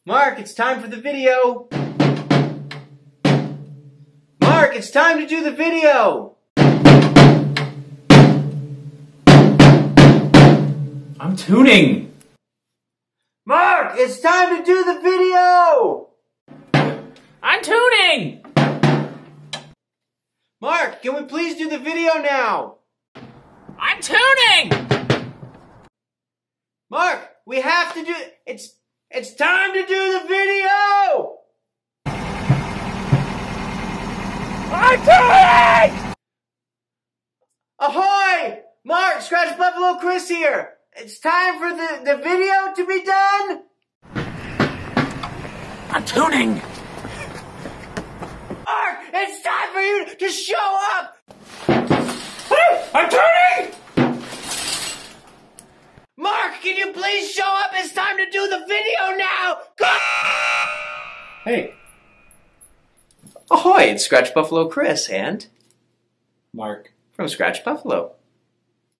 Mark, it's time for the video. Mark, it's time to do the video. I'm tuning. Mark, it's time to do the video. I'm tuning. Mark, can we please do the video now? I'm tuning. Mark, we have to do it's time to do the video. I'm tuning. Ahoy! Mark, Scratch Buffalo Chris here. It's time for the video to be done. I'm tuning. Mark, it's time for you to show up. I'm tuning. Mark, can you please show up? It's time to do the video now. Go! Hey, Ahoy, it's Scratch Buffalo Chris and Mark. from Scratch Buffalo.